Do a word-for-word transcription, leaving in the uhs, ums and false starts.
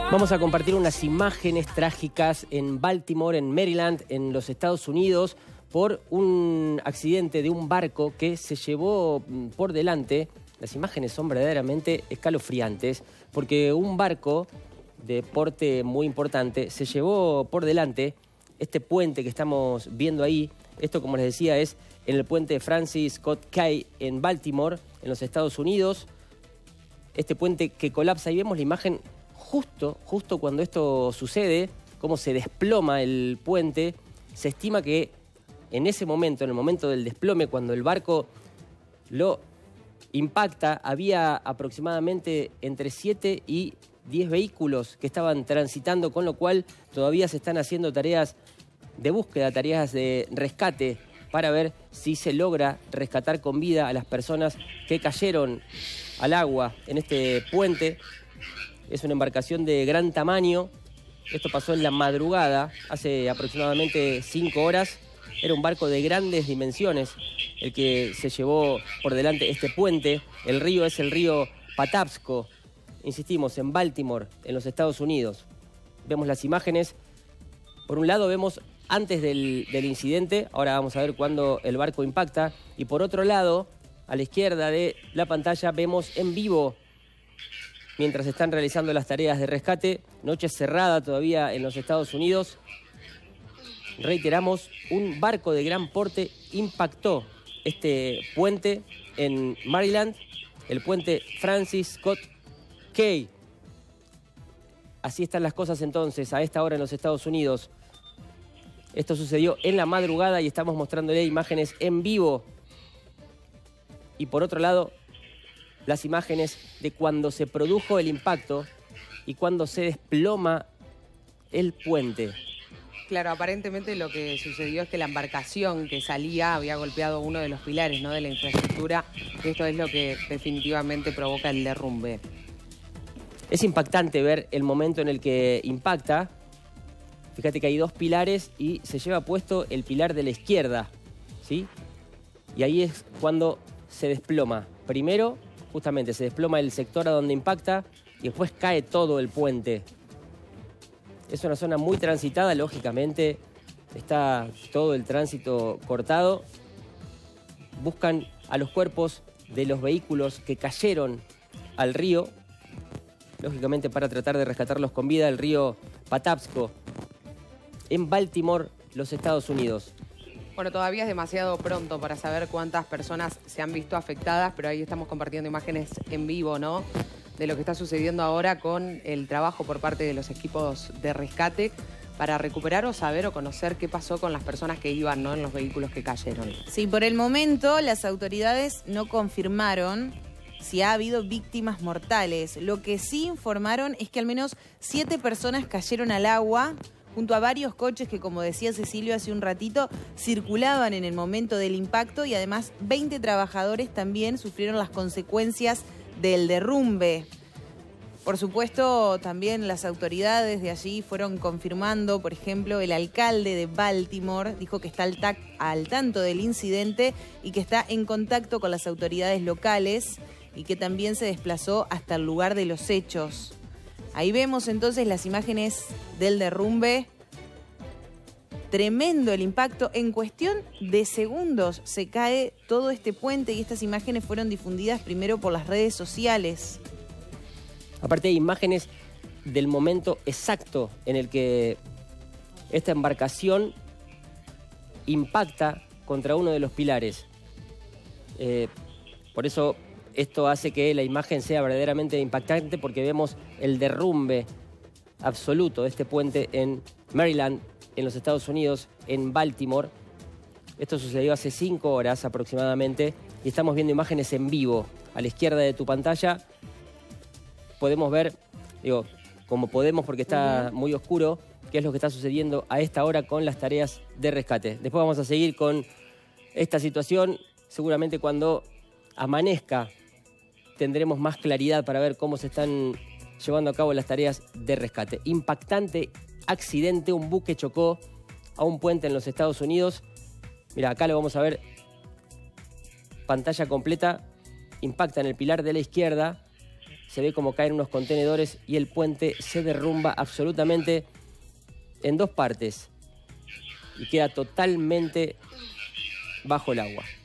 Vamos a compartir unas imágenes trágicas en Baltimore, en Maryland, en los Estados Unidos, por un accidente de un barco que se llevó por delante. Las imágenes son verdaderamente escalofriantes, porque un barco de porte muy importante se llevó por delante este puente que estamos viendo ahí. Esto, como les decía, es en el puente Francis Scott Key en Baltimore, en los Estados Unidos. Este puente que colapsa, y vemos la imagen justo, justo cuando esto sucede, cómo se desploma el puente. Se estima que en ese momento, en el momento del desplome, cuando el barco lo impacta, había aproximadamente entre siete y diez vehículos que estaban transitando, con lo cual todavía se están haciendo tareas de búsqueda, tareas de rescate, para ver si se logra rescatar con vida a las personas que cayeron al agua en este puente. Es una embarcación de gran tamaño. Esto pasó en la madrugada, hace aproximadamente cinco horas. Era un barco de grandes dimensiones el que se llevó por delante este puente. El río es el río Patapsco, insistimos, en Baltimore, en los Estados Unidos. Vemos las imágenes. Por un lado vemos antes del, del incidente, ahora vamos a ver cuándo el barco impacta. Y por otro lado, a la izquierda de la pantalla, vemos en vivo, mientras están realizando las tareas de rescate, noche cerrada todavía en los Estados Unidos. Reiteramos, un barco de gran porte impactó este puente en Maryland, el puente Francis Scott Key. Así están las cosas entonces a esta hora en los Estados Unidos. Esto sucedió en la madrugada y estamos mostrándole imágenes en vivo. Y por otro lado, las imágenes de cuando se produjo el impacto y cuando se desploma el puente. Claro, aparentemente lo que sucedió es que la embarcación que salía había golpeado uno de los pilares, ¿no?, de la infraestructura. Esto es lo que definitivamente provoca el derrumbe. Es impactante ver el momento en el que impacta. Fíjate que hay dos pilares y se lleva puesto el pilar de la izquierda, ¿sí? Y ahí es cuando se desploma. Primero, justamente, se desploma el sector a donde impacta y después cae todo el puente. Es una zona muy transitada, lógicamente. Está todo el tránsito cortado. Buscan a los cuerpos de los vehículos que cayeron al río, lógicamente para tratar de rescatarlos con vida, el río Patapsco, en Baltimore, los Estados Unidos. Bueno, todavía es demasiado pronto para saber cuántas personas se han visto afectadas, pero ahí estamos compartiendo imágenes en vivo, ¿no?, de lo que está sucediendo ahora con el trabajo por parte de los equipos de rescate para recuperar o saber o conocer qué pasó con las personas que iban, ¿no?, en los vehículos que cayeron. Sí, por el momento las autoridades no confirmaron si ha habido víctimas mortales. Lo que sí informaron es que al menos siete personas cayeron al agua, junto a varios coches que, como decía Cecilio hace un ratito, circulaban en el momento del impacto, y además veinte trabajadores también sufrieron las consecuencias del derrumbe. Por supuesto, también las autoridades de allí fueron confirmando. Por ejemplo, el alcalde de Baltimore dijo que está al, al tanto del incidente y que está en contacto con las autoridades locales, y que también se desplazó hasta el lugar de los hechos. Ahí vemos entonces las imágenes del derrumbe. Tremendo el impacto. En cuestión de segundos se cae todo este puente, y estas imágenes fueron difundidas primero por las redes sociales. Aparte hay imágenes del momento exacto en el que esta embarcación impacta contra uno de los pilares. Eh, por eso esto hace que la imagen sea verdaderamente impactante, porque vemos el derrumbe absoluto de este puente en Maryland, en los Estados Unidos, en Baltimore. Esto sucedió hace cinco horas aproximadamente y estamos viendo imágenes en vivo. A la izquierda de tu pantalla podemos ver, digo, como podemos porque está muy oscuro, qué es lo que está sucediendo a esta hora con las tareas de rescate. Después vamos a seguir con esta situación. Seguramente cuando amanezca tendremos más claridad para ver cómo se están llevando a cabo las tareas de rescate. Impactante accidente, un buque chocó a un puente en los Estados Unidos. Mira, acá lo vamos a ver, pantalla completa, impacta en el pilar de la izquierda, se ve como caen unos contenedores y el puente se derrumba absolutamente en dos partes y queda totalmente bajo el agua.